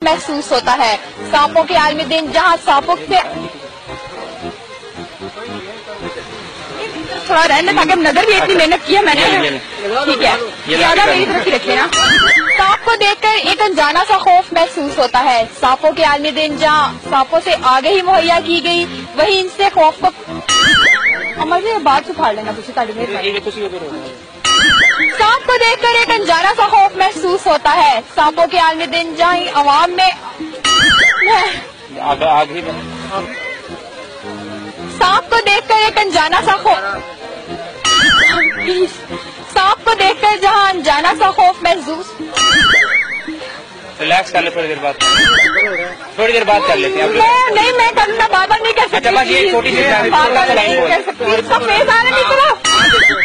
महसूस होता है। सांपों के आलमी दिन जहाँ सांपों से थोड़ा रहने ताकि नजर भी इतनी मेहनत की है मैंने, ठीक है, ज्यादा मेरी तरफ ही रखिए ना। सांप को देखकर एक अनजाना सा खौफ महसूस होता है। सांपों के आलमी दिन जहाँ सांपों से आगे ही मुहैया की गई, वही इनसे खौफ को मुझे बात सुखाड़ लेना कुछ सांप को देखकर एक अनजाना सा खौफ महसूस होता है। सांपों के आलमी दिन जहाँ आवाम में सांप को देखकर एक अनजाना सा सांप को देखकर जहाँ अनजाना सा खौफ महसूस। रिलैक्स कर ले, थोड़ी देर बाद कर लेते हैं। नहीं मैं करूँगा, बार बार नहीं कर सकती। अच्छा बस ये छोटी सी इसका फेस आने नहीं चला।